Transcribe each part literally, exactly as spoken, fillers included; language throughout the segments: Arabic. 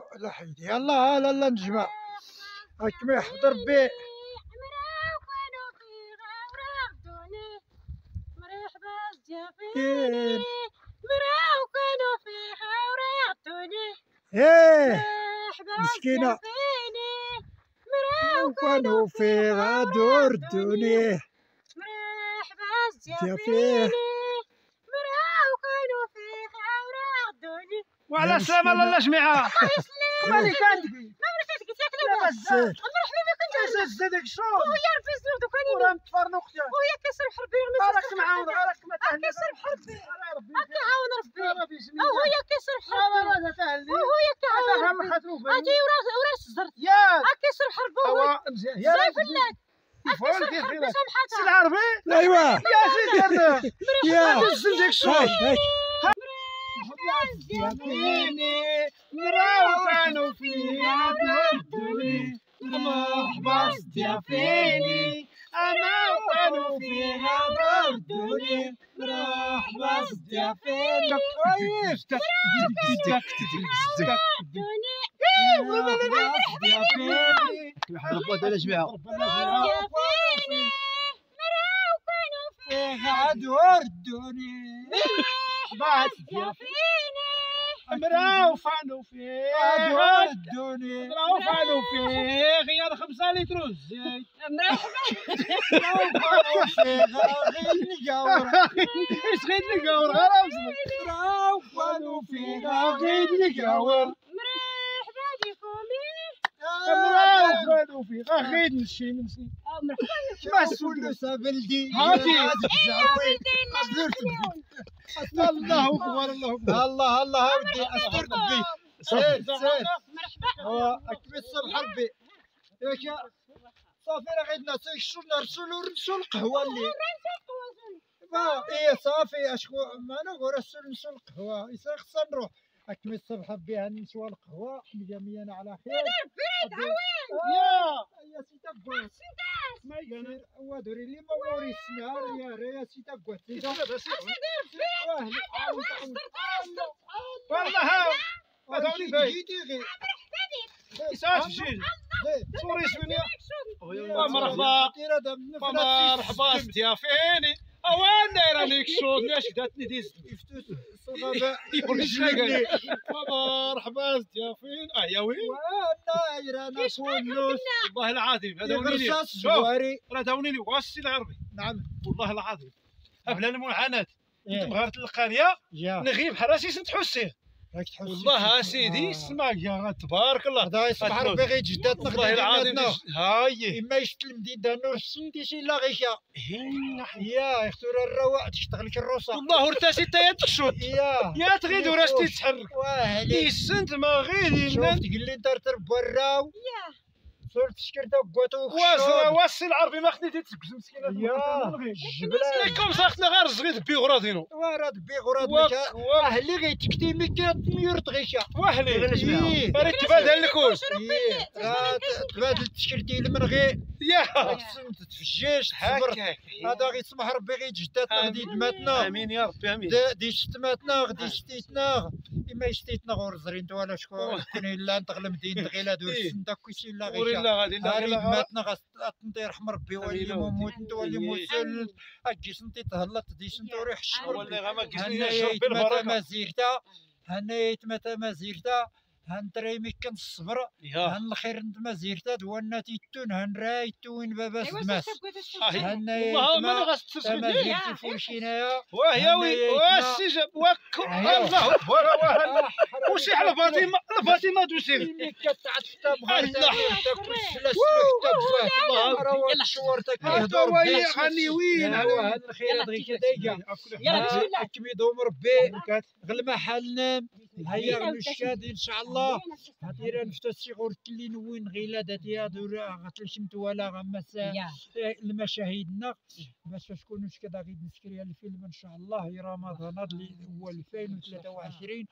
لا حيدي يلا لا لا نجمع هاك ما يحفظ ربي. كاين مراو كانوا فيها وريعتوني ايه مسكينة مراو كانوا فيها دردوني مرحبا يا فيه زيافيني مراو كانوا فيها وريعتوني. وعلى السلامة لاله جميعة. مالك عندك؟ ما مرتي قلت لك بزاف. مرحبا بك انت. زاد زادك الشغل. ويا ربي زيد دوكاني وراه متفرن اختي. ويا كسر حربي راك معاون راك ما تهنى. كسر حربي ربي هاك عاون ربي ربي يسميك. هو يا كسر حربي راه تهني. وهو يا كعاون فهم ربي خاطروف. اجي وراس وراس زرت يا هاك كسر حربي وهو هو مزيان يا زي فلات يفول كيف حربي خيرك سمحتها سي العربي ايوا يا سيدي هذا يا تنزل ديك الشغل. هاك هاك زيافيني مراو كانوا فيها دردوني مرحبا زيافيني انا كانوا فيها دردوني مرحبا زيافيني كويس مرحبا ديال الجماعة فيها دردوني بعد مراو فانو فيها دردوني مراو فانو فيه غير خمسة لتر الزيت فيها غير نجاور ايش غير نقاور غير امزلك راو كانوا فيها غير نجاور مرحبا بكم مراو فانو فيه غير نمشي نمشي مسؤول بلدي هاتي. الله اكبر الله اكبر الله الله ودي استر بي سير سير مرحبا هو اكمل الصبح ربي ياك صافي راه غير الناس يشرو نرسلو نرسلو القهوه اللي ما ايه صافي اشكو ما نقول رسل نرسل القهوه يصير خصنا نروح اكمل الصبح ربي هنشوى القهوه مجاميانا على خير يا يا سيتا بوات ما يقدر هو دوري لي ما موري السنهار يا يا سيتا بوات والله هذوني باين جيتي غير يساعد شي صوري سمينيا مرحبا مرحبا ضيافيني اوانا راني كشوط لاش داتني ديز مرحبا ضيافين اه يا وين وانا رانا فولوس والله العظيم هذا ونيني رصاص شوف زواري راه داونيني واسي العربي نعم والله العظيم بلا المعاناة إيه. مغارة القانية يا نغيب حراسي سنت حسين راك تحس والله اسيدي اسمع يا تبارك الله هذا يصبح ربي غير جداتنا والله العظيم هاي إما يشت المدينة نور السندي شي لا غيشا يا يختار الرواء تشتغل كالروسة والله ورتاسي تا يتخشوت يا يا تغيد وراسي تتحرك واهلي يسنت ما غيدي شوف تقول لي دار براو صرت شكرت بواتو واسنا واسي العربي ما خديتي تسكز مسكينه يا جبلان ليكم ساختنا غير زغيد بي غرادينو وراد بي غراد واك لك واك اهلي غيتكتي ميكات ميورت غيشا واهلي إيه. راه تبادل الكل إيه. راه تبادل التشكيل ديال المرغي يا تسمت تفجاش تصبر هكاك هذا غيسمح ربي غير جداتنا غادي دماتنا امين يا ربي امين دا- دي شتماتنا غدي شتيتنا إما شتيتنا غور زرين ولا شكون كون إلا نتغلى مدينة غيلا دور إيه. السندا كلشي لا وري غيشا لا غادي لا هاري غير دماتنا غتنطي رحم ربي ولي أمين مموت انت ولي أمين. مسل اجي سنتي تهلط دي سنت وريح الشمر والله غا ما كيسني هنايا الشرب يتمتى بالبركه ما زيرتا هنايا يتمتى ما زيرتا هنتري مكان الصبر يا هن الخير انت ما زيرتا دوانا تيتون هن راي توين باباس ايوا دماس هاي هنايا والله ما يتما غاس ما تسكت زيرتي فوشينايا واه وي هنايا واسي جاب وك أيوة. الله اكبر واه وشي على فاطمه فاطمه دوسيني اللي كتعطى بغير الله. تاكل سلاس حتى بفات راه واحد شورتك هذا يهضر هو اللي غني وين هذا الخير غير كذا يلا بسم الله. اكمدهم ربي غير ما حالنا هيا غنشاد ان شاء الله هادير نفتسي غور اللي نوين غيلا داتيا دورا غتلشمت ولا غمسا المشاهدنا باش شكون كذا غير نسكري الفيلم ان شاء الله رمضان اللي هو ألفين وثلاثة وعشرين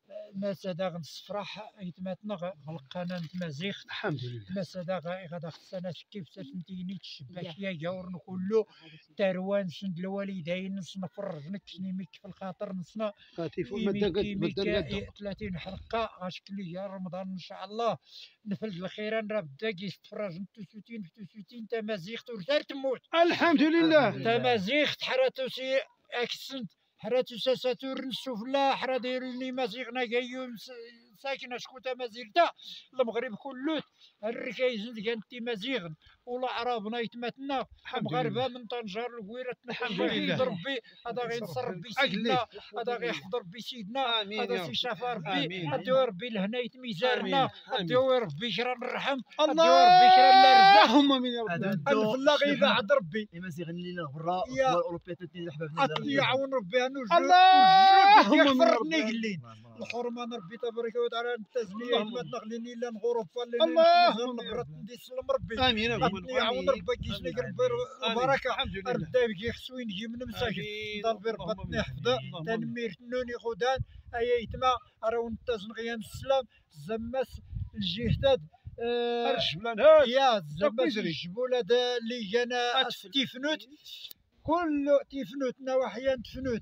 الناس هذا غنصفرح يتماتنا غلقنا نتمازيغ الحمد لله. الناس هذا غادا خصنا كيف تنتيني الشباكيه جاور كله تروان سند الوالدين نصنا فرجنا كشني في الخاطر نصنا تيفون مدة قد مدة قد ثلاثين حلقه غاشكل لي رمضان ان شاء الله نفل الخيران راه بدا كيستفرج توسوتين في توسوتين تمازيغ تورثار تموت الحمد لله. تمازيغ تحراتوسي اكسنت حراتو ساساتور السفلى حرا دايريني مازيغنا كايوم ساكنه شكون تمازيغ تا المغرب كله الركايز كانت مازيغ ولا عربنا يتماتنا المغاربه من طنجة الكويره الحمد لله. ربي هذا غينصر ربي سيدنا هذا غيحفظ ربي سيدنا هذا سي شافا ربي اديو ربي لهنا يتميزارنا اديو ربي كرا نرحم اديو ربي كرا نرزق اللهم امين يا رب. الفلا غيبعد ربي مازيغ الليله برا والاوروبيات اللي حبابنا يعاون ربي انو اللهم يغفرني قلين الحرمان ربي تبارك وتعالى التزنيه ما تنغليني الا نغرف فاللي اللهم نغرت ندي سلم ربي امين يعاون ربي كيسني ربي البركه الحمد لله. ردا بكي خصو يجي من مساكن ضربي ربطني حفظه تنمير تنوني خدان ايا يتما راه نتزن غيان السلام زمس الجهتاد الجبلان هاد يا زمس الجبوله دا اللي جانا تيفنوت كل تيفنوت نواحيا تفنوت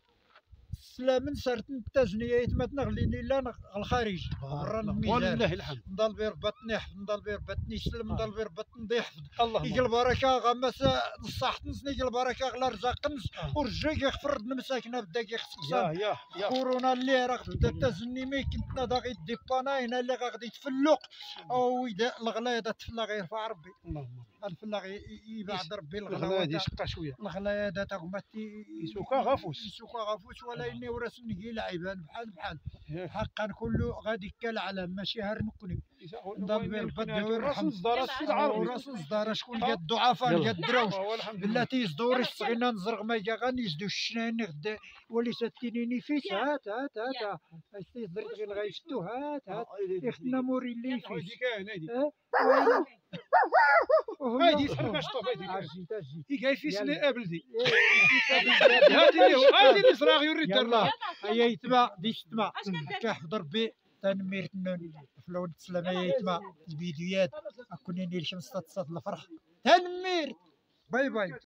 سلام صارت التزنيه يتمتنا غليني لا الخارج برا الميزان ولله الحمد. نضل بيربطني حفظ نضل بيربطني سلم نضل بيربطني ضيحفظ اللهم يجي البركه غمس الصحت نسني يجي البركه غلا رزاق نس ورجع يخفرد المساكنه بدا يا كيخصصان يا يا كورونا اللي راه بدا تزني مي كنتنا دا غيديبانا هنا اللي غادي يتفلق او يدا الغلا هذا تفلا غيرفع ربي اللهم الفلا يبعد ربي الغلا الغلا هادي شقه شويه الغلا هذا تاغما يسوكا غافوس يسوكا غافوس ولا اني وراس نجي لعيبان بحال بحال حقا كله غادي كالعلم ماشي هار نكوني نضرب بالبد راس صدار السلعه وراس الصدار شكون قاد الضعفاء قاد الدراوش بلاتي صدوري صغينا نزرق ما غادي يزدو الشنان غدا ولي ساتينيني فيس هات هات هات هاي درت غير غيشتو هات هات اختنا موري اللي فيس هادي كاين هادي هادي سحبها شطوف هادي عجيت عجيت كاين فيسني ابلدي هادي هادي اللي صراغ يريد يلا هيا يتبع دي يتبع كيحفظ ربي تنمير تنون فلون تسلم هيا يتبع الفيديوهات كوني ندير خمسة تصاد الفرح تنمير باي باي.